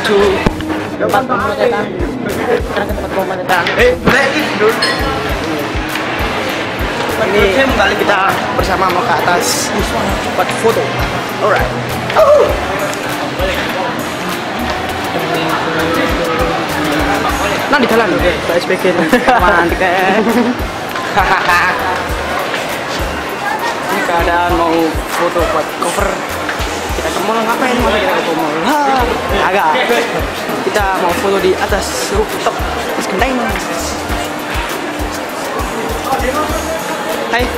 menuju tempat pemotretan. Sekarang ke tempat pemotretan. Ini kembali kita bersama mau ke atas buat foto. Alright. Nah di jalan loh, guys, bikin mantap kan. Ini keadaan mau foto buat cover. Kita ke mall ngapain? Masa kita ke mall? Agak. Kita mau foto di atas rooftop atas genteng. Hai.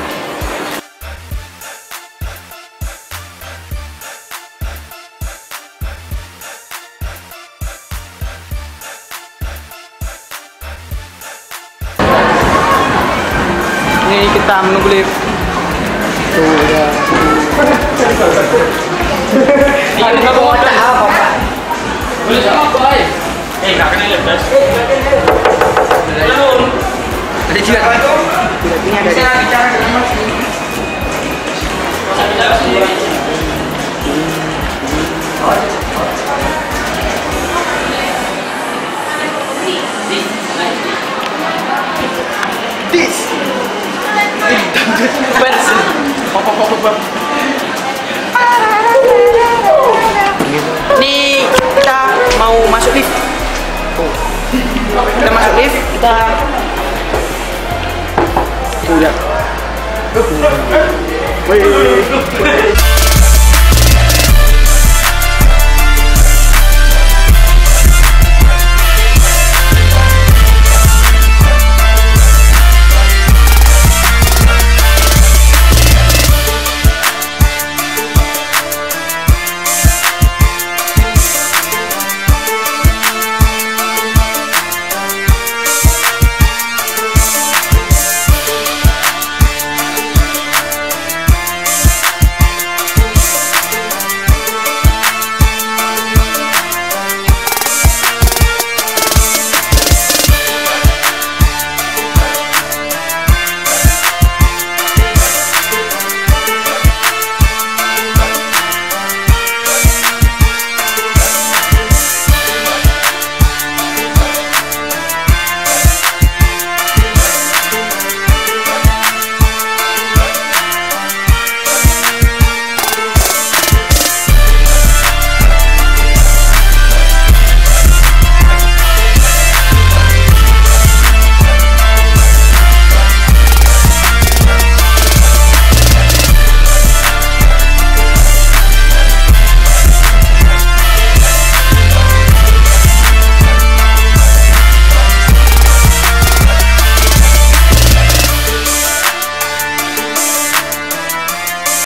Ini kita menunggu lift. Tuh ya. Ini nggak mau apa? Boleh sama boy. Nggak kena lift guys. Ada juga. Ini ada. Bisa bicara dengan Mas. This. Nih kita mau masuk lift. Kita masuk lift. Kita udah.